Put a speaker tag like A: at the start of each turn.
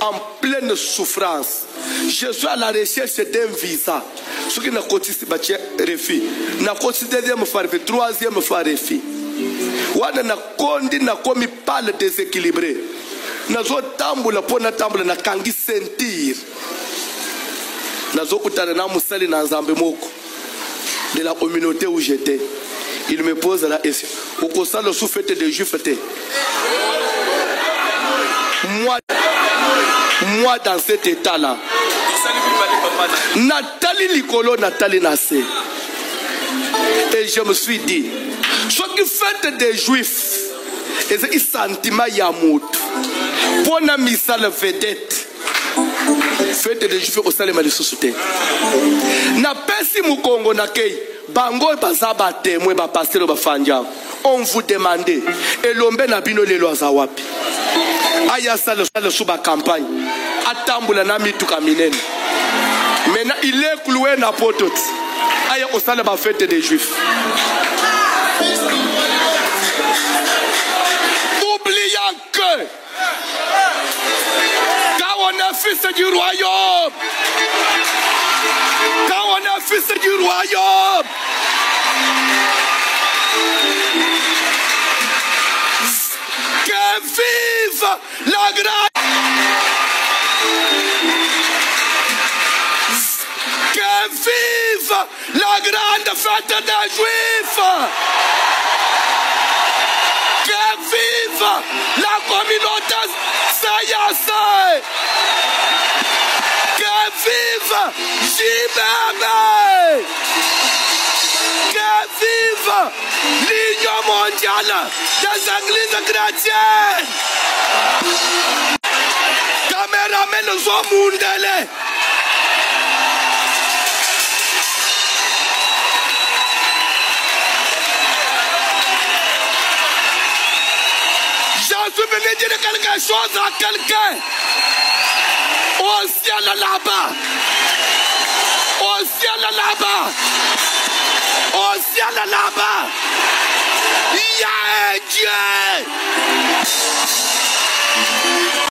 A: en pleine souffrance. Je suis à la recherche d'un visa. Ce qui n'a pas été refus. N'a pas été deuxième fois refus, troisième fois refus. Wana na kondi na komi pale déséquilibré. Nazo tambula pona tambula na kangi sentir. Nazo kutana na musali na nzambe moko de la communauté où j'étais. Il me pose la question. Au constat le sous-fête des Juifs était. Moi dans cet état-là. Nathalie Licolo, Nathalie Nassé. Et je me suis dit, ce qui fait des Juifs, c'est un sentiment yamout. Pour la misale vedette, fête des Juifs au Salema de Société. Na pesi Mukongo na kei, bango bazaba témoin ba pasteur ba fanja. On vous demande, et l'ombe na bino lelo azawapi. Aya sale suba campagne. Atambula na mituka minene. Maintenant il est cloué na potot. Aya au Salema fête des Juifs. Oubliant que quand on est fils du royaume, quand on est fils du royaume, que vive la grâce, que vive la grande fête des Juifs. Que vive la communauté Sayasai. Que vive JBM. Que vive l'Union mondiale des églises chrétiennes. Caméramen Zomundele. Je suis venu dire quelque chose à quelqu'un. Au ciel là-bas. Au ciel là-bas. Au ciel là-bas. Il y a un Dieu.